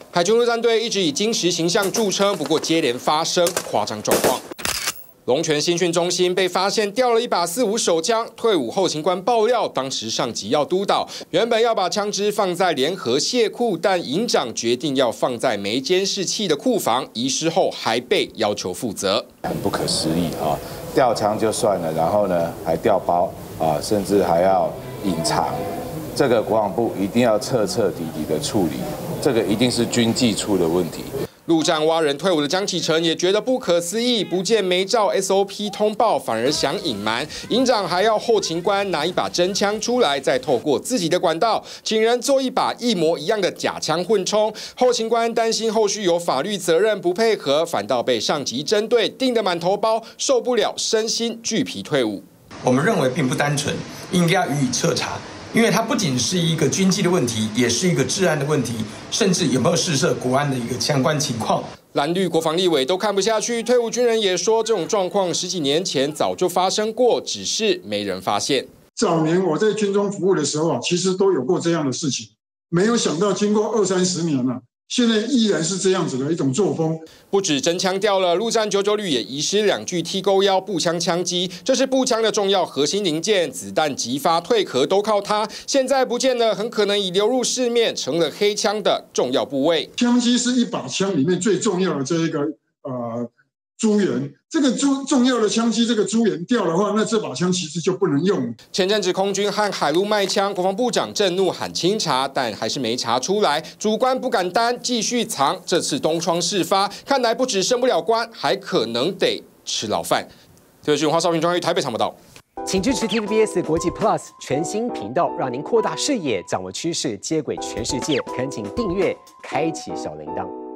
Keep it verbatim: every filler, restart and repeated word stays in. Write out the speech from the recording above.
海军陆战队一直以精实形象著称，不过接连发生夸张状况。 龙泉新训中心被发现掉了一把四五手枪，退伍后勤官爆料，当时上级要督导，原本要把枪支放在联合械库，但营长决定要放在没监视器的库房，遗失后还被要求负责， 很不可思议啊！掉枪就算了，然后呢还掉包啊，甚至还要隐藏，这个国防部一定要彻彻底底的处理，这个一定是军纪处的问题。 陆战蛙人退伍的江启臣也觉得不可思议，不见没照 S O P 通报，反而想隐瞒。营长还要后勤官拿一把真枪出来，再透过自己的管道，请人做一把一模一样的假枪混充。后勤官担心后续有法律责任，不配合，反倒被上级针对，定得满头包，受不了，身心俱疲退伍。 我们认为并不单纯，应该要予以彻查。 因为它不仅是一个军纪的问题，也是一个治安的问题，甚至有没有试射国安的一个相关情况。 蓝绿国防立委都看不下去，退伍军人也说，这种状况十几年前早就发生过，只是没人发现。 早年我在军中服务的时候啊，其实都有过这样的事情，没有想到经过二三十年了。 现在依然是这样子的一种作风。 不止真枪掉了，陆战九九旅也遗失两具 T 勾幺步枪枪机，这是步枪的重要核心零件，子弹击发、退壳都靠它。现在不见了，很可能已流入市面，成了黑枪的重要部位。 枪机是一把枪里面最重要的这一个呃珠源，这个珠重要的枪机这个珠源掉的话，那这把枪其实就不能用。 前阵子空军和海陆卖枪，国防部长震怒喊清查，但还是没查出来，主官不敢担，继续藏。这次东窗事发，看来不止升不了官，还可能得吃牢饭。这是华少平专于台北场报道。 请支持 T V B S 国际 Plus 全新频道，让您扩大视野，掌握趋势，接轨全世界。恳请订阅，开启小铃铛。